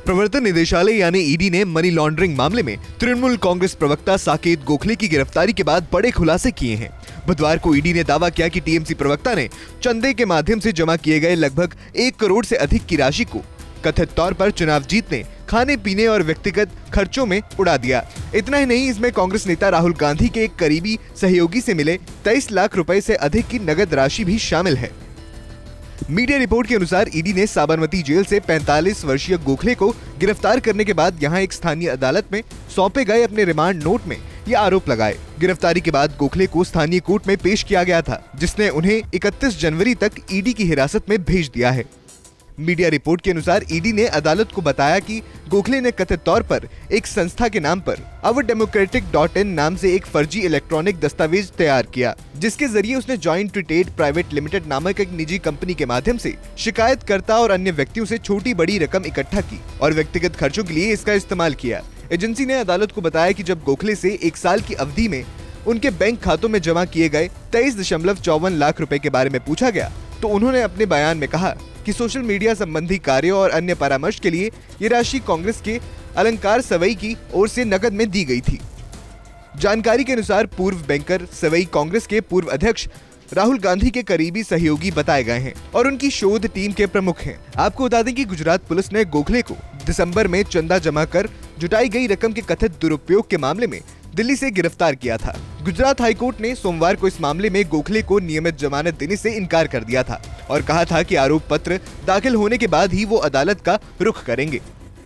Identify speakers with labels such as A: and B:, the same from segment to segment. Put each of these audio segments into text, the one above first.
A: प्रवर्तन निदेशालय यानी ईडी ने मनी लॉन्ड्रिंग मामले में तृणमूल कांग्रेस प्रवक्ता साकेत गोखले की गिरफ्तारी के बाद बड़े खुलासे किए हैं। बुधवार को ईडी ने दावा किया कि टीएमसी प्रवक्ता ने चंदे के माध्यम से जमा किए गए लगभग 1 करोड़ से अधिक की राशि को कथित तौर पर चुनाव जीतने, खाने पीने और व्यक्तिगत खर्चों में उड़ा दिया। इतना ही नहीं, इसमें कांग्रेस नेता राहुल गांधी के एक करीबी सहयोगी से मिले 23 लाख रुपए से अधिक की नगद राशि भी शामिल है। मीडिया रिपोर्ट के अनुसार ईडी ने साबरमती जेल से 45 वर्षीय गोखले को गिरफ्तार करने के बाद यहां एक स्थानीय अदालत में सौंपे गए अपने रिमांड नोट में ये आरोप लगाए। गिरफ्तारी के बाद गोखले को स्थानीय कोर्ट में पेश किया गया था, जिसने उन्हें 31 जनवरी तक ईडी की हिरासत में भेज दिया है। मीडिया रिपोर्ट के अनुसार ईडी ने अदालत को बताया कि गोखले ने कथित तौर पर एक संस्था के नाम पर averdemocratic.in नाम से एक फर्जी इलेक्ट्रॉनिक दस्तावेज तैयार किया, जिसके जरिए उसने जॉइंट ट्रेड प्राइवेट लिमिटेड नामक एक निजी कंपनी के माध्यम से शिकायतकर्ता और अन्य व्यक्तियों से छोटी बड़ी रकम इकट्ठा की और व्यक्तिगत खर्चों के लिए इसका इस्तेमाल किया। एजेंसी ने अदालत को बताया कि जब गोखले से 1 साल की अवधि में उनके बैंक खातों में जमा किए गए 23.54 लाख रुपए के बारे में पूछा गया, तो उन्होंने अपने बयान में कहा कि सोशल मीडिया संबंधी कार्यों और अन्य परामर्श के लिए ये राशि कांग्रेस के अलंकार सवई की ओर से नकद में दी गई थी। जानकारी के अनुसार पूर्व बैंकर सवई कांग्रेस के पूर्व अध्यक्ष राहुल गांधी के करीबी सहयोगी बताए गए हैं और उनकी शोध टीम के प्रमुख हैं। आपको बता दें कि गुजरात पुलिस ने गोखले को दिसंबर में चंदा जमा कर जुटाई गई रकम के कथित दुरुपयोग के मामले में दिल्ली से गिरफ्तार किया था। गुजरात हाईकोर्ट ने सोमवार को इस मामले में गोखले को नियमित जमानत देने से इनकार कर दिया था और कहा था कि आरोप पत्र दाखिल होने के बाद ही वो अदालत का रुख करेंगे।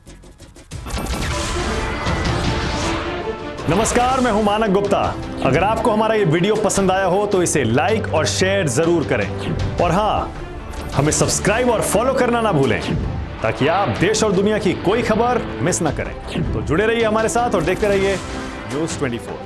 B: नमस्कार, मैं हूं मानक गुप्ता। अगर आपको हमारा ये वीडियो पसंद आया हो तो इसे लाइक और शेयर जरूर करें और हाँ, हमें सब्सक्राइब और फॉलो करना ना भूलें ताकि आप देश और दुनिया की कोई खबर मिस ना करें। तो जुड़े रहिए हमारे साथ और देखते रहिए न्यूज़ 24।